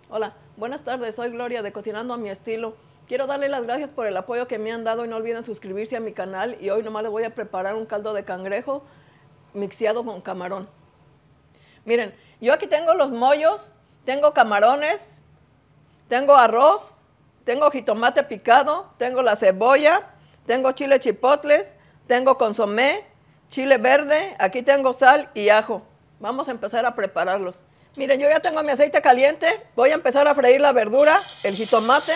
Hola, buenas tardes, soy Gloria de Cocinando a mi Estilo. Quiero darle las gracias por el apoyo que me han dado y no olviden suscribirse a mi canal. Y hoy nomás les voy a preparar un caldo de cangrejo mixeado con camarón. Miren, yo aquí tengo los mollos, tengo camarones, tengo arroz, tengo jitomate picado, tengo la cebolla, tengo chile chipotles, tengo consomé, chile verde, aquí tengo sal y ajo. Vamos a empezar a prepararlos. Miren, yo ya tengo mi aceite caliente, voy a empezar a freír la verdura, el jitomate.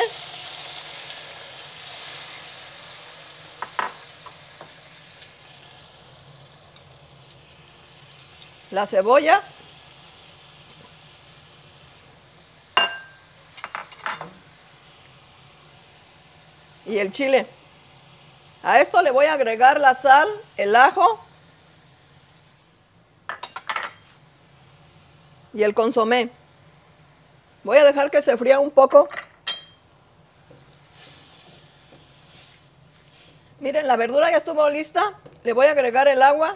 La cebolla. Y el chile. A esto le voy a agregar la sal, el ajo y el consomé. Voy a dejar que se fría un poco. Miren, la verdura ya estuvo lista. Le voy a agregar el agua.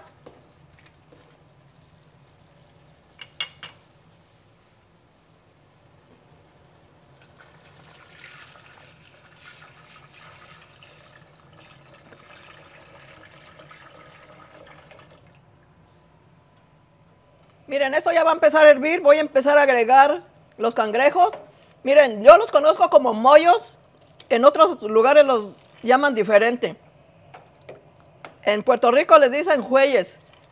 Miren, esto ya va a empezar a hervir. Voy a empezar a agregar los cangrejos. Miren, yo los conozco como mollos. En otros lugares los llaman diferente. En Puerto Rico les dicen jueyes.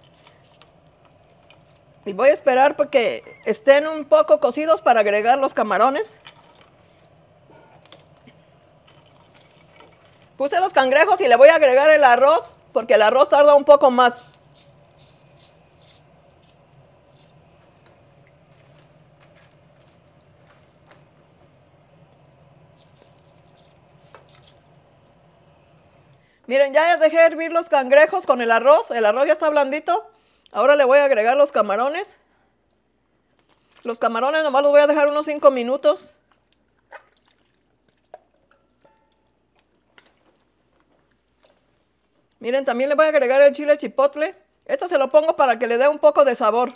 Y voy a esperar porque estén un poco cocidos para agregar los camarones. Puse los cangrejos y le voy a agregar el arroz porque el arroz tarda un poco más. Miren, ya dejé hervir los cangrejos con el arroz ya está blandito. Ahora le voy a agregar los camarones. Los camarones nomás los voy a dejar unos 5 minutos. Miren, también le voy a agregar el chile chipotle. Este se lo pongo para que le dé un poco de sabor.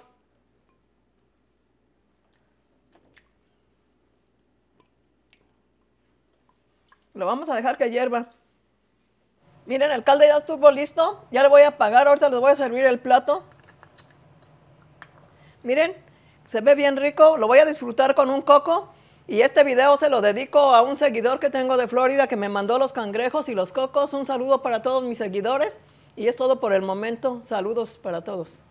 Lo vamos a dejar que hierva. Miren, el caldo ya estuvo listo. Ya le voy a apagar, ahorita les voy a servir el plato. Miren, se ve bien rico. Lo voy a disfrutar con un coco. Y este video se lo dedico a un seguidor que tengo de Florida que me mandó los cangrejos y los cocos. Un saludo para todos mis seguidores. Y es todo por el momento. Saludos para todos.